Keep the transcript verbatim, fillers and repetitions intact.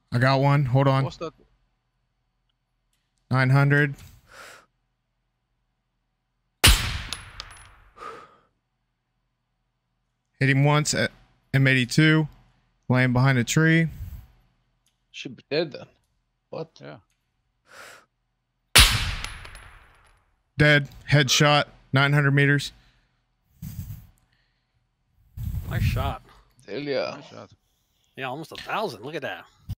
I got one. Hold on. What's that? nine hundred. Hit him once at M eighty-two. Laying behind a tree. Should be dead then. What? Yeah. Dead. Headshot. nine hundred meters. Nice shot. Hell yeah. Nice shot. Yeah, almost a thousand. Look at that.